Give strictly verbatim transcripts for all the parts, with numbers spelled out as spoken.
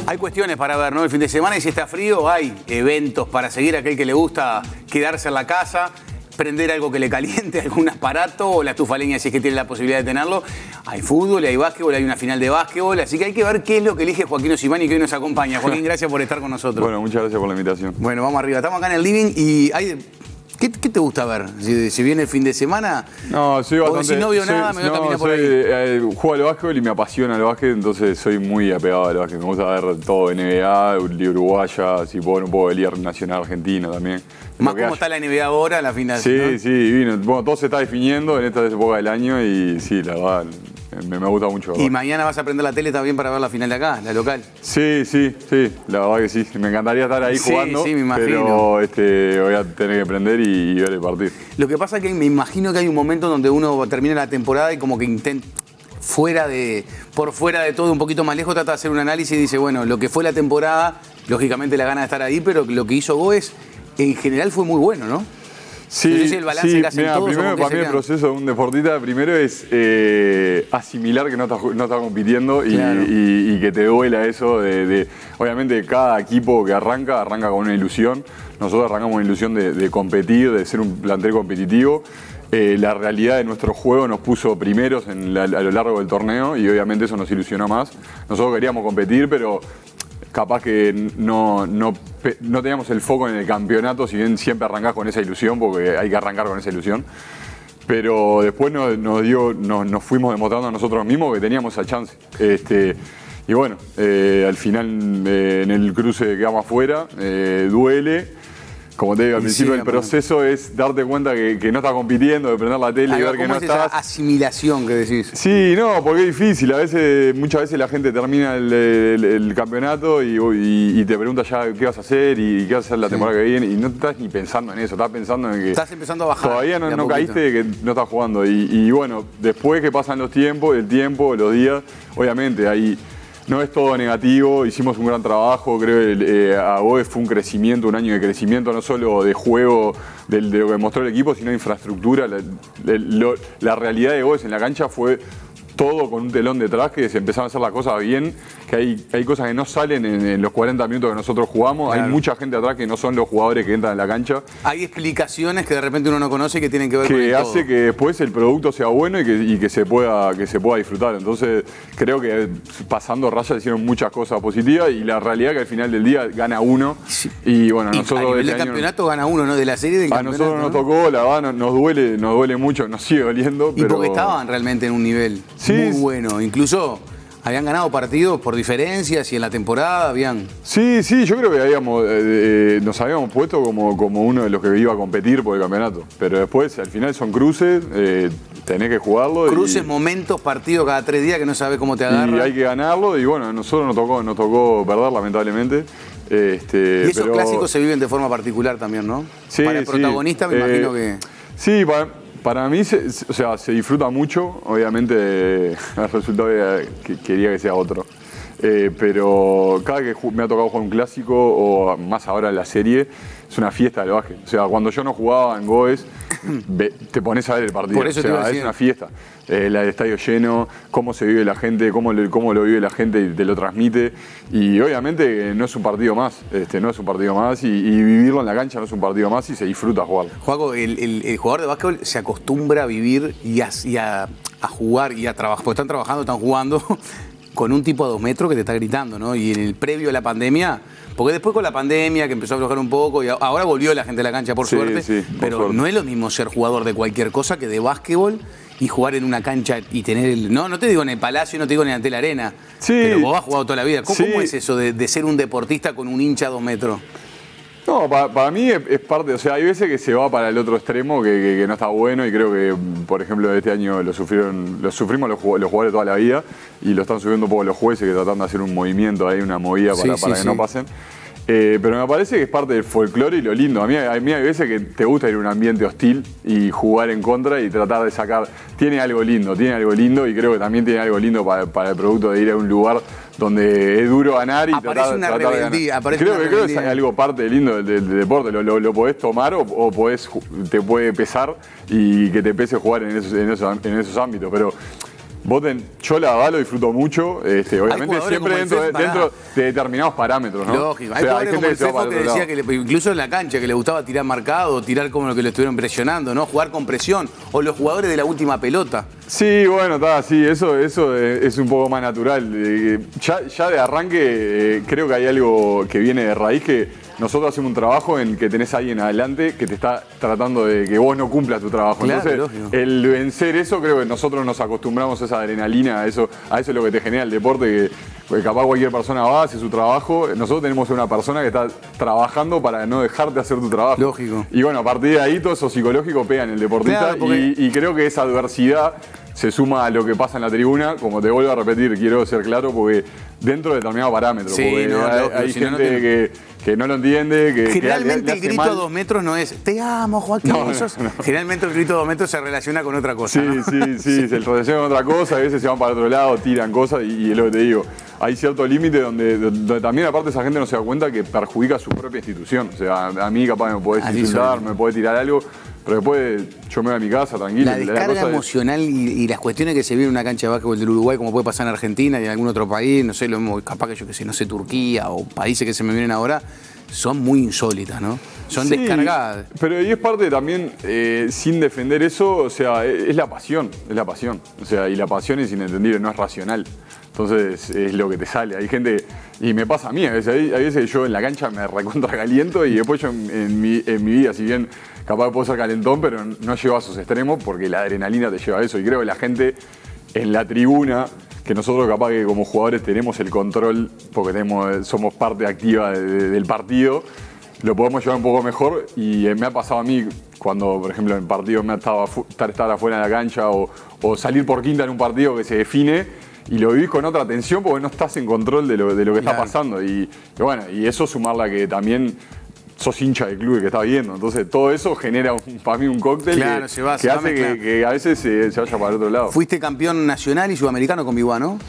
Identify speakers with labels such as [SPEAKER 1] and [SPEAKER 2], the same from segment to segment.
[SPEAKER 1] Hay cuestiones para ver, ¿no? El fin de semana, y si está frío, hay eventos para seguir a aquel que le gusta quedarse en la casa, prender algo que le caliente, algún aparato o la estufa leña si es que tiene la posibilidad de tenerlo. Hay fútbol, hay básquetbol, hay una final de básquetbol, así que hay que ver qué es lo que elige Joaquín Osimani, que hoy nos acompaña. Joaquín, gracias por estar con nosotros.
[SPEAKER 2] Bueno, muchas gracias por la invitación.
[SPEAKER 1] Bueno, vamos arriba. Estamos acá en el living y hay... ¿Qué, ¿Qué te gusta ver? Si, si viene el fin de semana.
[SPEAKER 2] No, soy bastante.
[SPEAKER 1] Si no veo
[SPEAKER 2] soy,
[SPEAKER 1] nada, me voy
[SPEAKER 2] no,
[SPEAKER 1] a caminar por
[SPEAKER 2] soy,
[SPEAKER 1] ahí.
[SPEAKER 2] Eh, juego al básquetbol y me apasiona el básquet, entonces soy muy apegado al básquet. Me gusta ver todo N B A, Liga Uruguaya, si puedo, un poco de Liga Nacional Argentina también.
[SPEAKER 1] Más cómo está la N B A ahora, la final.
[SPEAKER 2] Sí,
[SPEAKER 1] ¿no?
[SPEAKER 2] sí, divino. Bueno, todo se está definiendo en esta época del año y sí, la verdad. Me, me gusta mucho.
[SPEAKER 1] Y mañana vas a prender la tele también para ver la final de acá, la local.
[SPEAKER 2] Sí, sí, sí, la verdad que sí. Me encantaría estar ahí
[SPEAKER 1] sí,
[SPEAKER 2] jugando,
[SPEAKER 1] sí, me imagino.
[SPEAKER 2] pero este, voy a tener que prender y, y ver el partido.
[SPEAKER 1] Lo que pasa es que me imagino que hay un momento donde uno termina la temporada y como que intenta, fuera de, por fuera de todo, un poquito más lejos, trata de hacer un análisis y dice, bueno, lo que fue la temporada, lógicamente la gana de estar ahí, pero lo que hizo Goes en general fue muy bueno, ¿no?
[SPEAKER 2] Sí,
[SPEAKER 1] no sé si el balance
[SPEAKER 2] sí,
[SPEAKER 1] que hacen
[SPEAKER 2] mirá,
[SPEAKER 1] todos,
[SPEAKER 2] primero
[SPEAKER 1] o que
[SPEAKER 2] para mí el
[SPEAKER 1] quedan.
[SPEAKER 2] proceso de un deportista primero es eh, asimilar que no está, no está compitiendo y,
[SPEAKER 1] Claro.
[SPEAKER 2] y, y que te duela eso de, de, obviamente cada equipo que arranca, arranca con una ilusión. Nosotros arrancamos una ilusión de, de competir, de ser un plantel competitivo. Eh, la realidad de nuestro juego nos puso primeros en la, a lo largo del torneo y obviamente eso nos ilusionó más. Nosotros queríamos competir, pero capaz que no, no, no teníamos el foco en el campeonato, si bien siempre arrancás con esa ilusión, porque hay que arrancar con esa ilusión. Pero después nos, nos, dio, nos, nos fuimos demostrando a nosotros mismos que teníamos esa chance. Este, y bueno, eh, al final eh, en el cruce quedamos afuera, eh, duele. Como te digo, al principio
[SPEAKER 1] sí,
[SPEAKER 2] el proceso es darte cuenta que, que no estás compitiendo, de prender la tele y ver que no
[SPEAKER 1] es
[SPEAKER 2] estás.
[SPEAKER 1] Esa asimilación que decís.
[SPEAKER 2] Sí, no, porque es difícil. A veces, muchas veces la gente termina el, el, el campeonato y, y, y te pregunta ya qué vas a hacer y qué vas a hacer la sí. temporada que viene y no estás ni pensando en eso, estás pensando en que
[SPEAKER 1] estás empezando a bajar.
[SPEAKER 2] Todavía no, no caíste de que no estás jugando. Y, y bueno, después que pasan los tiempos, el tiempo, los días, obviamente hay. No es todo negativo, hicimos un gran trabajo, creo que eh, a Goes fue un crecimiento, un año de crecimiento, no solo de juego, de, de lo que mostró el equipo, sino de infraestructura. La, de, lo, la realidad de Goes en la cancha fue todo con un telón detrás, que se empezaron a hacer las cosas bien, que hay, hay cosas que no salen en, en los cuarenta minutos que nosotros jugamos, claro. Hay mucha gente atrás que no son los jugadores que entran en la cancha.
[SPEAKER 1] Hay explicaciones que de repente uno no conoce y que tienen que ver
[SPEAKER 2] que
[SPEAKER 1] con el
[SPEAKER 2] Que hace
[SPEAKER 1] todo.
[SPEAKER 2] que después el producto sea bueno y que, y que, se pueda, que se pueda disfrutar. Entonces creo que pasando rayas hicieron muchas cosas positivas y la realidad es que al final del día gana uno. Sí. Y bueno,
[SPEAKER 1] y
[SPEAKER 2] nosotros...
[SPEAKER 1] A nivel
[SPEAKER 2] de
[SPEAKER 1] del
[SPEAKER 2] año,
[SPEAKER 1] campeonato gana uno, ¿no? De la serie del
[SPEAKER 2] a
[SPEAKER 1] campeonato.
[SPEAKER 2] A nosotros nos
[SPEAKER 1] ¿no?
[SPEAKER 2] tocó, la verdad nos duele, nos duele mucho, nos sigue doliendo.
[SPEAKER 1] Y
[SPEAKER 2] pero...
[SPEAKER 1] porque estaban realmente en un nivel
[SPEAKER 2] sí,
[SPEAKER 1] muy bueno. Incluso habían ganado partidos por diferencias y en la temporada habían...
[SPEAKER 2] Sí, sí, yo creo que habíamos, eh, nos habíamos puesto como, como uno de los que iba a competir por el campeonato. Pero después, al final son cruces, eh, tenés que jugarlo.
[SPEAKER 1] Cruces,
[SPEAKER 2] y,
[SPEAKER 1] momentos, partidos cada tres días que no sabes cómo te agarra.
[SPEAKER 2] Y hay que ganarlo y bueno, a nosotros nos tocó, nos tocó perder lamentablemente. Este,
[SPEAKER 1] y esos
[SPEAKER 2] pero...
[SPEAKER 1] clásicos se viven de forma particular también, ¿no?
[SPEAKER 2] Sí,
[SPEAKER 1] para el
[SPEAKER 2] sí.
[SPEAKER 1] protagonista me eh, imagino que...
[SPEAKER 2] Sí, para... Para mí, se, o sea, se disfruta mucho. Obviamente, el resultado que quería que sea otro. Eh, pero cada que me ha tocado jugar un clásico, o más ahora en la serie, es una fiesta del básquet. O sea, cuando yo no jugaba en Goes, te pones a ver el partido.
[SPEAKER 1] Por eso
[SPEAKER 2] o sea,
[SPEAKER 1] te
[SPEAKER 2] es una fiesta. Eh, el estadio lleno, cómo se vive la gente, cómo, le, cómo lo vive la gente y te lo transmite. Y obviamente no es un partido más. Este, no es un partido más. Y, y vivirlo en la cancha no es un partido más y se disfruta jugarlo.
[SPEAKER 1] Juaco, el, el, el jugador de básquetbol se acostumbra a vivir y a, y a, a jugar y a trabajar. Porque están trabajando, están jugando con un tipo a dos metros que te está gritando, ¿no? Y en el previo a la pandemia, porque después con la pandemia que empezó a aflojar un poco y ahora volvió la gente a la cancha por
[SPEAKER 2] sí,
[SPEAKER 1] suerte,
[SPEAKER 2] sí, por
[SPEAKER 1] pero
[SPEAKER 2] suerte.
[SPEAKER 1] No es lo mismo ser jugador de cualquier cosa que de básquetbol y jugar en una cancha y tener el... No, no te digo en el Palacio, no te digo ni ante la arena,
[SPEAKER 2] sí,
[SPEAKER 1] pero vos has jugado toda la vida. ¿Cómo,
[SPEAKER 2] sí.
[SPEAKER 1] ¿cómo es eso de, de ser un deportista con un hincha a dos metros?
[SPEAKER 2] No, para, para mí es, es parte, o sea, hay veces que se va para el otro extremo que, que, que no está bueno y creo que, por ejemplo, este año lo sufrieron, lo sufrimos los, los jugadores toda la vida y lo están subiendo un poco los jueces que tratan de hacer un movimiento ahí, una movida para,
[SPEAKER 1] sí,
[SPEAKER 2] para
[SPEAKER 1] sí,
[SPEAKER 2] que
[SPEAKER 1] sí.
[SPEAKER 2] no pasen. Eh, pero me parece que es parte del folclore y lo lindo. A mí, a mí hay veces que te gusta ir a un ambiente hostil y jugar en contra y tratar de sacar. Tiene algo lindo, tiene algo lindo y creo que también tiene algo lindo para, para el producto de ir a un lugar donde es duro ganar y
[SPEAKER 1] aparece
[SPEAKER 2] tratar,
[SPEAKER 1] una
[SPEAKER 2] tratar
[SPEAKER 1] rebeldía,
[SPEAKER 2] de ganar.
[SPEAKER 1] aparece
[SPEAKER 2] Creo
[SPEAKER 1] una
[SPEAKER 2] que, creo que es
[SPEAKER 1] rebeldía.
[SPEAKER 2] algo parte lindo del, del, del deporte. Lo, lo, lo podés tomar o, o podés, te puede pesar y que te pese jugar en esos, en esos, en esos ámbitos. Pero Vos ten, yo la verdad lo disfruto mucho, este, obviamente siempre dentro,
[SPEAKER 1] Fefo,
[SPEAKER 2] dentro de determinados parámetros, ¿no?
[SPEAKER 1] Lógico, hay
[SPEAKER 2] o sea,
[SPEAKER 1] jugadores como el Fefo que decía
[SPEAKER 2] lado.
[SPEAKER 1] que le, incluso en la cancha que le gustaba tirar marcado, tirar como lo que lo estuvieron presionando, ¿no? Jugar con presión, o los jugadores de la última pelota.
[SPEAKER 2] Sí, bueno, está, sí, eso, eso es un poco más natural. Eh, ya, ya de arranque eh, creo que hay algo que viene de raíz que nosotros hacemos un trabajo en que tenés a alguien adelante que te está tratando de que vos no cumplas tu trabajo.
[SPEAKER 1] Claro,
[SPEAKER 2] Entonces,
[SPEAKER 1] lógico.
[SPEAKER 2] el vencer eso, creo que nosotros nos acostumbramos a esa adrenalina, a eso, a eso es lo que te genera el deporte, que, que capaz cualquier persona va, hace su trabajo. Nosotros tenemos una persona que está trabajando para no dejarte hacer tu trabajo.
[SPEAKER 1] Lógico.
[SPEAKER 2] Y bueno, a partir de ahí todo eso psicológico pega en el deportista.
[SPEAKER 1] Claro, porque...
[SPEAKER 2] y, y creo que esa adversidad se suma a lo que pasa en la tribuna. Como te vuelvo a repetir, quiero ser claro, porque dentro de determinados parámetros.
[SPEAKER 1] Sí,
[SPEAKER 2] porque
[SPEAKER 1] no,
[SPEAKER 2] hay,
[SPEAKER 1] lógico,
[SPEAKER 2] hay
[SPEAKER 1] si no,
[SPEAKER 2] gente
[SPEAKER 1] no te...
[SPEAKER 2] que, que no lo entiende. Que,
[SPEAKER 1] Generalmente
[SPEAKER 2] que le, le
[SPEAKER 1] el grito
[SPEAKER 2] mal.
[SPEAKER 1] a dos metros no es te amo, Joaquín.
[SPEAKER 2] No, no,
[SPEAKER 1] Eso es...
[SPEAKER 2] no.
[SPEAKER 1] Generalmente el grito a dos metros se relaciona con otra cosa.
[SPEAKER 2] Sí,
[SPEAKER 1] ¿no?
[SPEAKER 2] sí, sí, se relaciona con otra cosa, a veces se van para otro lado, tiran cosas y, y es lo que te digo. Hay cierto límite donde, donde también aparte esa gente no se da cuenta que perjudica a su propia institución. O sea, a, a mí capaz me podés
[SPEAKER 1] Así
[SPEAKER 2] insultar,
[SPEAKER 1] son.
[SPEAKER 2] me podés tirar algo, pero después yo me voy a mi casa tranquilo.
[SPEAKER 1] La descarga
[SPEAKER 2] cosa es-
[SPEAKER 1] emocional y, y las cuestiones que se viven en una cancha de básquetbol del Uruguay, como puede pasar en Argentina y en algún otro país, no sé, lo mismo, capaz que yo que sé, no sé, Turquía o países que se me vienen ahora, son muy insólitas, ¿no? Son
[SPEAKER 2] Sí,
[SPEAKER 1] descargadas.
[SPEAKER 2] Pero y es parte también, eh, sin defender eso, o sea, es, es la pasión, es la pasión. O sea, y la pasión es inentendible, no es racional. Entonces es lo que te sale. Hay gente, y me pasa a mí, a veces, hay, hay veces que yo en la cancha me recontra caliento y después yo en, en mi, en mi vida, si bien capaz puedo ser calentón, pero no llevo a esos extremos porque la adrenalina te lleva a eso. Y creo que la gente en la tribuna, que nosotros capaz que como jugadores tenemos el control porque tenemos, somos parte activa de, de, del partido, lo podemos llevar un poco mejor. Y me ha pasado a mí cuando, por ejemplo, en partidos me ha estado estar, estar afuera de la cancha o, o salir por quinta en un partido que se define y lo vivís con otra tensión porque no estás en control de lo, de lo que
[SPEAKER 1] Claro.
[SPEAKER 2] está pasando. Y, y bueno, y eso sumarla que también sos hincha del club que estás viendo. Entonces todo eso genera un, para mí un cóctel
[SPEAKER 1] Claro,
[SPEAKER 2] que,
[SPEAKER 1] se va,
[SPEAKER 2] que
[SPEAKER 1] se va
[SPEAKER 2] hace que,
[SPEAKER 1] mezclando.
[SPEAKER 2] que a veces se, se vaya para el otro lado.
[SPEAKER 1] Fuiste campeón nacional y sudamericano con Biguá, ¿no?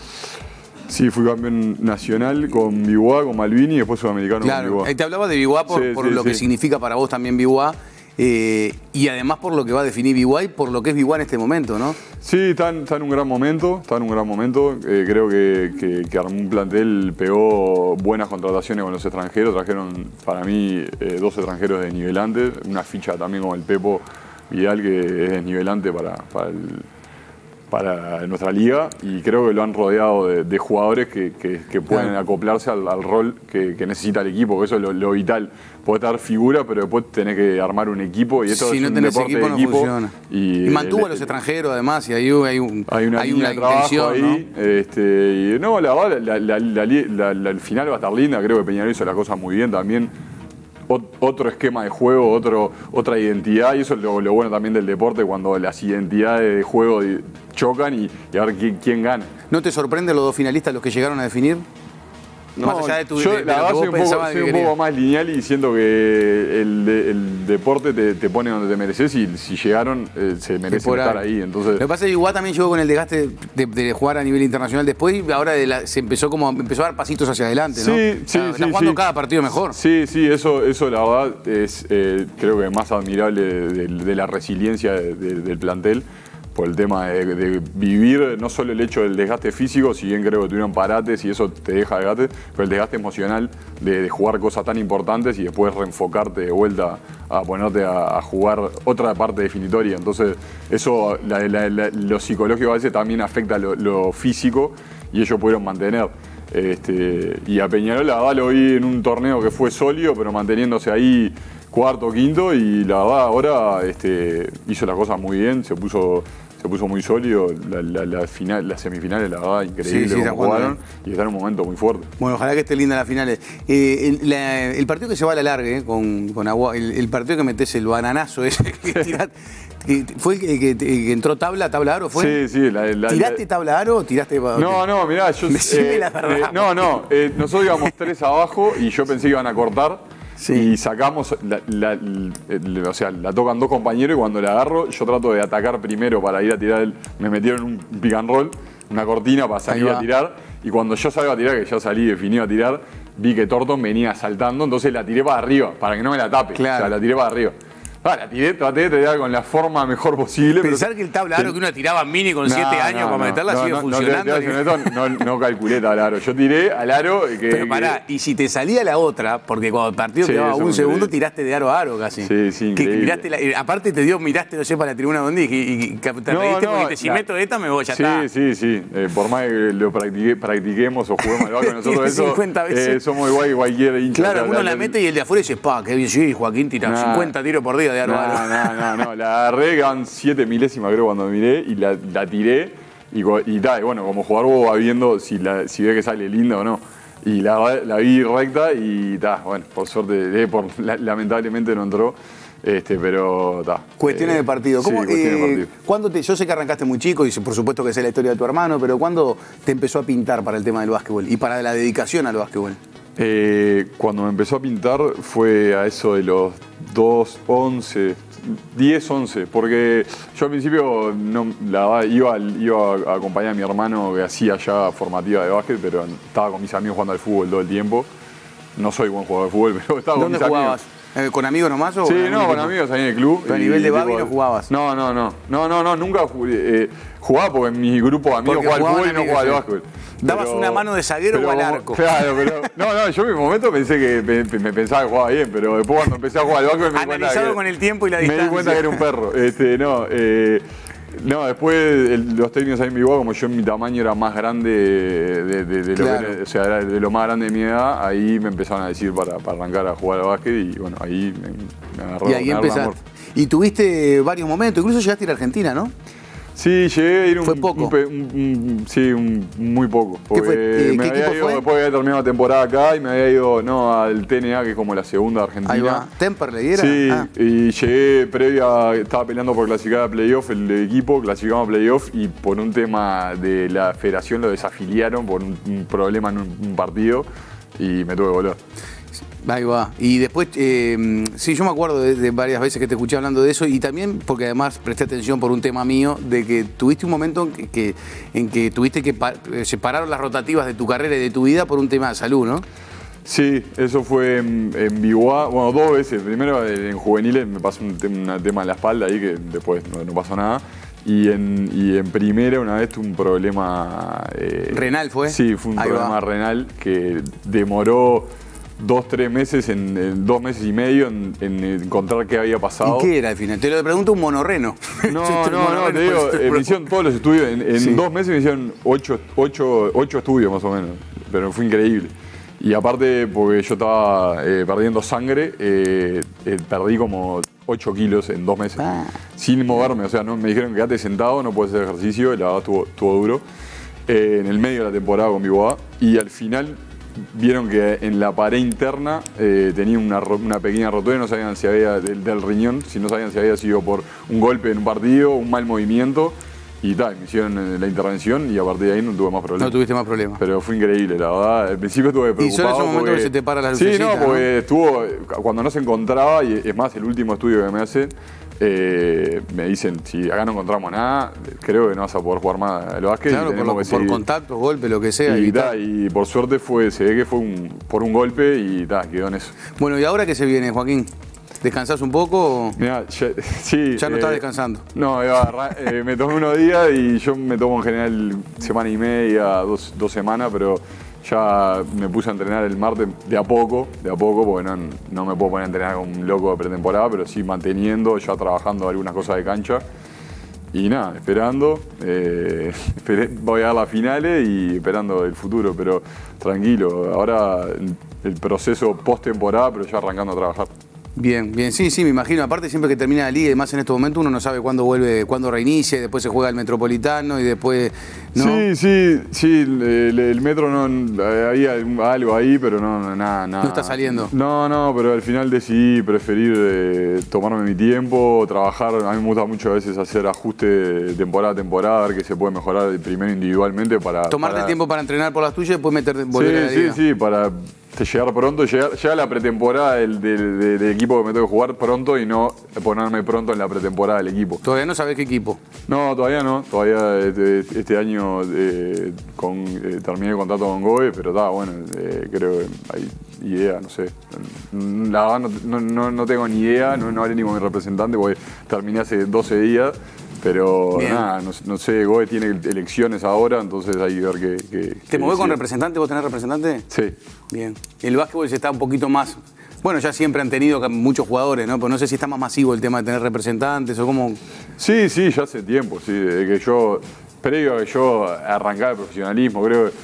[SPEAKER 2] Sí, fui campeón nacional con Biguá, con Malvini y después sudamericano
[SPEAKER 1] Claro,
[SPEAKER 2] con Biguá.
[SPEAKER 1] eh, te hablaba de Biguá por,
[SPEAKER 2] Sí,
[SPEAKER 1] por
[SPEAKER 2] sí,
[SPEAKER 1] lo que
[SPEAKER 2] sí.
[SPEAKER 1] significa para vos también Biguá eh, y además por lo que va a definir Biguá y por lo que es Biguá en este momento, ¿no?
[SPEAKER 2] Sí, está en, está en un gran momento, está en un gran momento. Eh, creo que, que, que armó un plantel, pegó buenas contrataciones con los extranjeros. Trajeron para mí eh, dos extranjeros de nivelante, una ficha también como el Pepo Vidal que es desnivelante para, para, el, para nuestra liga y creo que lo han rodeado de, de jugadores que, que, que pueden
[SPEAKER 1] Claro.
[SPEAKER 2] acoplarse al, al rol que, que necesita el equipo, que eso es lo, lo vital. Podés dar figura, pero después tenés que armar un equipo y esto
[SPEAKER 1] Si
[SPEAKER 2] es
[SPEAKER 1] no
[SPEAKER 2] un
[SPEAKER 1] tenés
[SPEAKER 2] deporte
[SPEAKER 1] equipo,
[SPEAKER 2] de
[SPEAKER 1] no
[SPEAKER 2] equipo.
[SPEAKER 1] funciona. Y, mantuvo a los extranjeros además y ahí hay, un,
[SPEAKER 2] Hay una línea de trabajo
[SPEAKER 1] intención,
[SPEAKER 2] ahí.
[SPEAKER 1] ¿no?
[SPEAKER 2] Este, y no, la verdad, la, la, la, la, la, el final va a estar linda. Creo que Peñarol hizo las cosas muy bien también. Ot, otro esquema de juego, otro, otra identidad. Y eso es lo, lo bueno también del deporte, cuando las identidades de juego chocan y, y a ver quién, quién gana.
[SPEAKER 1] ¿No te sorprende los dos finalistas los que llegaron a definir?
[SPEAKER 2] No,
[SPEAKER 1] Más allá de tu
[SPEAKER 2] yo
[SPEAKER 1] de, de
[SPEAKER 2] la
[SPEAKER 1] lo
[SPEAKER 2] verdad
[SPEAKER 1] que vos
[SPEAKER 2] soy un, poco,
[SPEAKER 1] pensabas
[SPEAKER 2] soy
[SPEAKER 1] que
[SPEAKER 2] un poco
[SPEAKER 1] querías.
[SPEAKER 2] más lineal y siento que el, de, el deporte te, te pone donde te mereces y si llegaron eh, se merecen
[SPEAKER 1] por
[SPEAKER 2] estar
[SPEAKER 1] ahí.
[SPEAKER 2] ahí. Entonces,
[SPEAKER 1] Lo que pasa es que Biguá también llegó con el desgaste de, de jugar a nivel internacional después y ahora de la- se empezó como empezó a dar pasitos hacia adelante, ¿no?
[SPEAKER 2] Sí,
[SPEAKER 1] O
[SPEAKER 2] sí,
[SPEAKER 1] sea,
[SPEAKER 2] sí,
[SPEAKER 1] está jugando
[SPEAKER 2] sí.
[SPEAKER 1] cada partido mejor.
[SPEAKER 2] Sí, sí, eso, eso la verdad es eh, creo que más admirable de, de- de la resiliencia de- de- del plantel por el tema de, de vivir no solo el hecho del desgaste físico, si bien creo que tuvieron parates y eso te deja desgaste, pero el desgaste emocional de, de jugar cosas tan importantes y después reenfocarte de vuelta a ponerte a, a jugar otra parte definitoria. Entonces eso, la, la, la, lo psicológico a veces también afecta lo, lo físico y ellos pudieron mantener. Este, y a Peñarol la verdad lo vi en un torneo que fue sólido, pero manteniéndose ahí cuarto, quinto, y la verdad ahora este, hizo las cosas muy bien, se puso, se puso muy sólido. La, la, la final, las semifinales, la verdad, increíble
[SPEAKER 1] Sí, sí, está
[SPEAKER 2] cómo jugaron
[SPEAKER 1] jugando
[SPEAKER 2] y está en un momento muy fuerte.
[SPEAKER 1] Bueno, ojalá que esté linda la finales. Eh, el, la- el partido que se va a la larga eh, con, con Agua, el, el partido que metes el bananazo ese que tirás, que fue el que, que- que entró tabla, tabla aro, ¿fue?
[SPEAKER 2] Sí, sí. La, la-
[SPEAKER 1] ¿Tiraste
[SPEAKER 2] la-
[SPEAKER 1] tabla aro o tiraste?
[SPEAKER 2] No, no, mirá, yo...
[SPEAKER 1] Decime la verdad.
[SPEAKER 2] no, no, eh, nosotros íbamos tres abajo y yo pensé que iban a cortar.
[SPEAKER 1] Sí.
[SPEAKER 2] Y sacamos, la, la- el- o sea, la tocan dos compañeros y cuando la agarro yo trato de atacar primero para ir a tirar, el, me metieron un pick and roll, una cortina para salir
[SPEAKER 1] Ahí
[SPEAKER 2] a
[SPEAKER 1] va.
[SPEAKER 2] tirar y cuando yo salgo a tirar, que ya salí definido a tirar, vi que Thornton venía saltando, entonces la tiré para arriba, para que no me la tape,
[SPEAKER 1] Claro.
[SPEAKER 2] o sea, la tiré para arriba. Ah, la tiré, traté de tirar con la forma mejor posible.
[SPEAKER 1] Pensar
[SPEAKER 2] pero,
[SPEAKER 1] que el tablero que uno tiraba mini con siete no, años no, para no, meterla no, sigue no, funcionando.
[SPEAKER 2] No, no, no, no calculé tablero. Yo tiré al aro. Que,
[SPEAKER 1] pero pará,
[SPEAKER 2] que...
[SPEAKER 1] y si te salía la otra, porque cuando el partido sí, quedaba un segundo, tiraste de aro a aro casi.
[SPEAKER 2] Sí, sí,
[SPEAKER 1] que
[SPEAKER 2] increíble.
[SPEAKER 1] Miraste la, aparte te dio, miraste, no sé, para la tribuna donde y, y, y te no, reíste no, porque dijiste, si la... meto esta me voy, ya
[SPEAKER 2] sí,
[SPEAKER 1] está.
[SPEAKER 2] Sí, sí, sí. Eh, por más que lo practique, practiquemos o juguemos al básquet nosotros eso,
[SPEAKER 1] cincuenta veces.
[SPEAKER 2] Eh, somos igual que cualquier hincha.
[SPEAKER 1] Claro, uno la mete y el de afuera dice, pa, qué bien, sí, Joaquín tira nah, cincuenta tiros por día de aro a aro.
[SPEAKER 2] No, no, no, la agarré, quedaban siete milésimas creo cuando miré y la, la tiré y, y, ta, y bueno, como jugador vos va viendo si, la, si ve que sale linda o no. Y la, la vi recta y ta, bueno, por suerte, eh, por, la, lamentablemente no entró. Este, pero ta.
[SPEAKER 1] Cuestiones
[SPEAKER 2] eh,
[SPEAKER 1] de partido. ¿Cómo,
[SPEAKER 2] sí, cuestiones
[SPEAKER 1] eh,
[SPEAKER 2] de partido.
[SPEAKER 1] ¿cuándo te, yo sé que arrancaste muy chico y por supuesto que sé la historia de tu hermano, pero ¿cuándo te empezó a pintar para el tema del básquetbol y para la dedicación al básquetbol?
[SPEAKER 2] Eh, cuando me empezó a pintar fue a eso de los dos, once, diez, once, porque yo al principio no, la, iba, iba a acompañar a mi hermano que hacía ya formativa de básquet, pero estaba con mis amigos jugando al fútbol todo el tiempo. No soy buen jugador de fútbol, pero estaba con mis
[SPEAKER 1] amigos. ¿Dónde jugabas? Eh, ¿Con amigos nomás o
[SPEAKER 2] sí,
[SPEAKER 1] con
[SPEAKER 2] no, con amigos ahí en el club.
[SPEAKER 1] ¿Pero a nivel de babi no jugabas?
[SPEAKER 2] No, no, no. No, no, no, nunca jugué. Eh, jugaba porque en mi grupo de amigos jugaba al fútbol y no jugaba al básquet.
[SPEAKER 1] ¿Dabas
[SPEAKER 2] pero,
[SPEAKER 1] una mano de zaguero
[SPEAKER 2] pero,
[SPEAKER 1] o al arco?
[SPEAKER 2] Claro, pero. No, no, yo en mi momento pensé que me, me pensaba que jugaba bien, pero después cuando empecé a jugar al básquet me di cuenta.
[SPEAKER 1] Analizado
[SPEAKER 2] que,
[SPEAKER 1] con el tiempo y la distancia.
[SPEAKER 2] Me di cuenta que era un perro. Este, no, eh. No, después el, los técnicos ahí en mi como yo en mi tamaño era más grande de, de, de, claro. lo, que, o sea, era de lo más grande de mi edad, ahí me empezaron a decir para, para arrancar a jugar al básquet y bueno, ahí me, me agarró.
[SPEAKER 1] Y ahí
[SPEAKER 2] me
[SPEAKER 1] empezaste. Amor. Y tuviste varios momentos, incluso llegaste a ir a Argentina, ¿no?
[SPEAKER 2] Sí, llegué a ir un,
[SPEAKER 1] ¿Fue poco?
[SPEAKER 2] Un, un, un, sí, un, muy poco.
[SPEAKER 1] ¿Qué fue? ¿Qué
[SPEAKER 2] me había ido,
[SPEAKER 1] fue?
[SPEAKER 2] Después había terminado la temporada acá y me había ido no, al T N A, que es como la segunda de Argentina.
[SPEAKER 1] Ahí va. ¿Temperley era?
[SPEAKER 2] Sí,
[SPEAKER 1] ah.
[SPEAKER 2] y llegué previa, estaba peleando por clasificar a playoff el equipo, clasificamos a playoff y por un tema de la federación lo desafiliaron por un, un problema en un, un partido y me tuve que volver.
[SPEAKER 1] Ahí va. Y después, eh, sí, yo me acuerdo de, de varias veces que te escuché hablando de eso y también porque además presté atención por un tema mío de que tuviste un momento en que, que, en que tuviste que separar las rotativas de tu carrera y de tu vida por un tema de salud, ¿no?
[SPEAKER 2] Sí, eso fue en, en Biguá, bueno, dos veces. Primero en juveniles me pasó un, tema, un tema en la espalda ahí que después no, no pasó nada. Y en, y en primera una vez tuve un problema...
[SPEAKER 1] Eh, ¿Renal fue?
[SPEAKER 2] Sí, fue un ahí problema va. renal que demoró... dos, tres meses, en, en dos meses y medio en, en encontrar qué había pasado.
[SPEAKER 1] ¿Y qué era al final? Te lo pregunto un monorreno.
[SPEAKER 2] No, no, no, te digo, eh, me hicieron todos los estudios. En, en sí. dos meses me hicieron ocho, ocho, ocho estudios más o menos, pero fue increíble. Y aparte, porque yo estaba eh, perdiendo sangre, eh, eh, perdí como ocho kilos en dos meses, ah. sin moverme. O sea, no, me dijeron quédate sentado, no puedes hacer ejercicio, la verdad estuvo, estuvo duro. Eh, en el medio de la temporada con mi boda. Y al final... vieron que en la pared interna eh, tenía una, una pequeña rotura y no sabían si había del, del riñón, si no sabían si había sido por un golpe en un partido, un mal movimiento. Y tal, me hicieron la intervención y a partir de ahí no tuve más problemas.
[SPEAKER 1] No tuviste más problemas.
[SPEAKER 2] Pero fue increíble, la verdad. Al principio estuve preocupado.
[SPEAKER 1] Y son esos momentos
[SPEAKER 2] porque...
[SPEAKER 1] que se te para la
[SPEAKER 2] lucecita. Sí, no, porque
[SPEAKER 1] ¿no?
[SPEAKER 2] estuvo, cuando no se encontraba, y es más, el último estudio que me hacen, eh, me dicen, si acá no encontramos nada, creo que no vas a poder jugar más al básquet.
[SPEAKER 1] Claro,
[SPEAKER 2] y
[SPEAKER 1] por, lo,
[SPEAKER 2] que
[SPEAKER 1] por contacto, golpe, lo que sea.
[SPEAKER 2] Y,
[SPEAKER 1] y,
[SPEAKER 2] ta, y por suerte fue, se ve que fue un, por un golpe y ta, quedó en eso.
[SPEAKER 1] Bueno, ¿y ahora qué se viene, Joaquín? ¿Descansás un poco? O...
[SPEAKER 2] Mirá, ya, sí.
[SPEAKER 1] ¿Ya no eh, estás descansando?
[SPEAKER 2] No, iba, eh, me tomé unos días y yo me tomo en general semana y media, dos, dos semanas, pero ya me puse a entrenar el martes de a poco, de a poco, porque no, no me puedo poner a entrenar como un loco de pretemporada, pero sí manteniendo, ya trabajando algunas cosas de cancha. Y nada, esperando, eh, esperé, voy a dar las finales y esperando el futuro, pero tranquilo, ahora el proceso post-temporada, pero ya arrancando a trabajar.
[SPEAKER 1] Bien, bien, sí, sí, me imagino. Aparte, siempre que termina la liga, y más en estos momentos, uno no sabe cuándo vuelve, cuándo reinicia, y después se juega el Metropolitano y después. ¿no?
[SPEAKER 2] Sí, sí, sí, el, el Metro no había algo ahí, pero no, nada, nada.
[SPEAKER 1] No está saliendo.
[SPEAKER 2] No, no, pero al final decidí preferir eh, tomarme mi tiempo, trabajar. A mí me gusta mucho a veces hacer ajuste de temporada a temporada, ver qué se puede mejorar primero individualmente para.
[SPEAKER 1] Tomarte
[SPEAKER 2] para...
[SPEAKER 1] el tiempo para entrenar por las tuyas y después meter, volver
[SPEAKER 2] sí,
[SPEAKER 1] a la liga.
[SPEAKER 2] Sí, sí, para. de llegar pronto, llegar, llegar a la pretemporada del, del, del, del equipo que me tengo que jugar pronto y no ponerme pronto en la pretemporada del equipo.
[SPEAKER 1] ¿Todavía no sabés qué equipo?
[SPEAKER 2] No, todavía no. Todavía este, este año eh, con, eh, terminé el contrato con Goe, pero está bueno, eh, creo que hay idea, no sé. La verdad no, no, no tengo ni idea, no, no hablé ni con mi representante porque terminé hace doce días. Pero bien. Nada, no, no sé, Goe tiene elecciones ahora, entonces hay que ver qué... qué
[SPEAKER 1] ¿Te movés con representante? ¿Vos tenés representante?
[SPEAKER 2] Sí.
[SPEAKER 1] Bien. El básquetbol se está un poquito más... Bueno, ya siempre han tenido muchos jugadores, ¿no? Pero no sé si está más masivo el tema de tener representantes o cómo...
[SPEAKER 2] Sí, sí, ya hace tiempo, sí. Desde que yo... Previo a que yo arrancara el profesionalismo, creo que...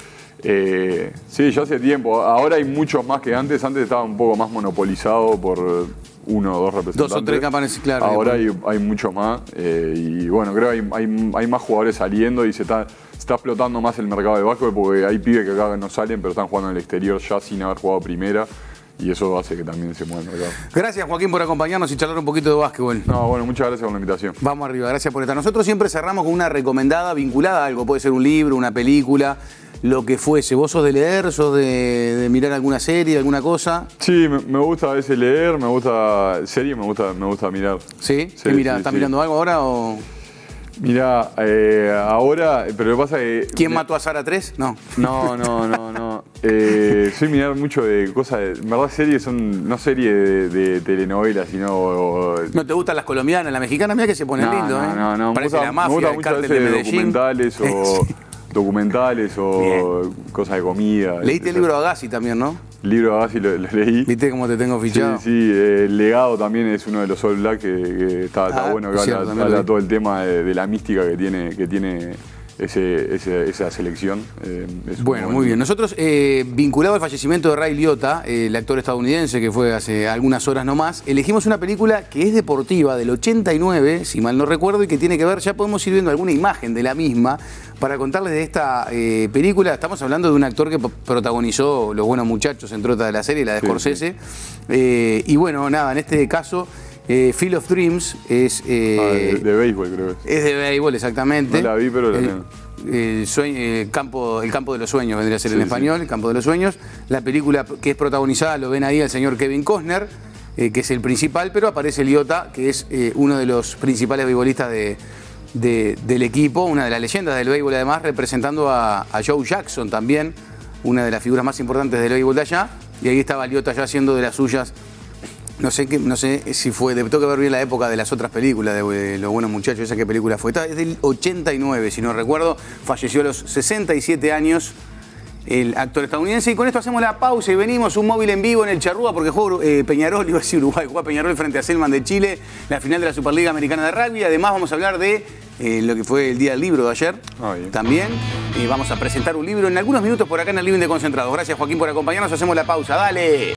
[SPEAKER 2] Eh, sí, ya hace tiempo. Ahora hay muchos más que antes. Antes estaba un poco más monopolizado por... uno o dos representantes.
[SPEAKER 1] Dos o tres campanas, claro.
[SPEAKER 2] Ahora hay, hay mucho más. Eh, y bueno, creo que hay, hay, hay más jugadores saliendo y se está, se está explotando más el mercado de básquetbol porque hay pibes que acá no salen, pero están jugando en el exterior ya sin haber jugado primera. Y eso hace que también se mueva el mercado.
[SPEAKER 1] Gracias, Joaquín, por acompañarnos y charlar un poquito de básquetbol.
[SPEAKER 2] No, bueno, muchas gracias por la invitación.
[SPEAKER 1] Vamos arriba, gracias por estar. Nosotros siempre cerramos con una recomendada vinculada a algo. Puede ser un libro, una película, lo que fuese. ¿Vos sos de leer, sos de, de mirar alguna serie, alguna cosa?
[SPEAKER 2] Sí, me, me gusta a veces leer, me gusta serie, me gusta, me gusta mirar.
[SPEAKER 1] ¿Sí? ¿Qué mirá? Sí, ¿Estás sí. mirando algo ahora o...?
[SPEAKER 2] Mirá, eh, ahora, pero lo que pasa es que...
[SPEAKER 1] ¿Quién mató a Sara tres? No.
[SPEAKER 2] No, no, no, no. Eh, soy mirar mucho de cosas, de, en verdad series son, no series de, de telenovelas, sino... O,
[SPEAKER 1] ¿No te gustan las colombianas, las mexicanas? Mira que se ponen
[SPEAKER 2] no,
[SPEAKER 1] lindo,
[SPEAKER 2] no,
[SPEAKER 1] ¿eh?
[SPEAKER 2] No, no,
[SPEAKER 1] Parece
[SPEAKER 2] me gusta,
[SPEAKER 1] la mafia,
[SPEAKER 2] me gusta
[SPEAKER 1] el
[SPEAKER 2] muchas
[SPEAKER 1] cártel
[SPEAKER 2] veces
[SPEAKER 1] de Medellín.
[SPEAKER 2] documentales o... documentales o Bien. cosas de comida.
[SPEAKER 1] Leíste el libro de Agassi también, ¿no?
[SPEAKER 2] El libro de Agassi lo, lo leí.
[SPEAKER 1] ¿Viste cómo te tengo fichado?
[SPEAKER 2] Sí, sí. Eh, el legado también es uno de los All Black que, que está, ah, está bueno, que cierto, habla, habla todo el tema de, de la mística que tiene, que tiene ese, ese, esa selección. Eh,
[SPEAKER 1] bueno, muy bien. Nosotros, eh, vinculado al fallecimiento de Ray Liotta, eh, el actor estadounidense que fue hace algunas horas nomás, elegimos una película que es deportiva, del ochenta y nueve, si mal no recuerdo, y que tiene que ver, ya podemos ir viendo alguna imagen de la misma, para contarles de esta eh, película. Estamos hablando de un actor que protagonizó Los Buenos Muchachos, entre otras de la serie, la de Scorsese. Sí, sí. Eh, y bueno, nada, en este caso... Eh, Field of Dreams es... Eh,
[SPEAKER 2] ah, de, de béisbol, creo que es.
[SPEAKER 1] Es de béisbol, exactamente.
[SPEAKER 2] No la vi, pero la
[SPEAKER 1] el, el, sueño, el, campo, el campo de los sueños vendría a ser sí, en español, sí. El campo de los sueños. La película que es protagonizada, lo ven ahí, el señor Kevin Costner, eh, que es el principal, pero aparece Liotta, que es eh, uno de los principales beisbolistas de, de, del equipo, una de las leyendas del béisbol además, representando a, a Joe Jackson también, una de las figuras más importantes del béisbol de allá. Y ahí estaba Liotta ya haciendo de las suyas. No sé, qué, no sé si fue, tengo que ver bien la época de las otras películas de, de Los Buenos Muchachos, esa qué película fue. Esta es del ochenta y nueve, si no recuerdo, falleció a los sesenta y siete años el actor estadounidense. Y con esto hacemos la pausa y venimos, un móvil en vivo en el Charrúa, porque jugó eh, Peñarol, iba a decir Uruguay, jugó Peñarol frente a Selman de Chile, la final de la Superliga Americana de Rugby. Además vamos a hablar de eh, lo que fue el Día del Libro de ayer, oh, también. Eh, vamos a presentar un libro en algunos minutos por acá en el Living de Concentrados. Gracias, Joaquín, por acompañarnos, hacemos la pausa, dale.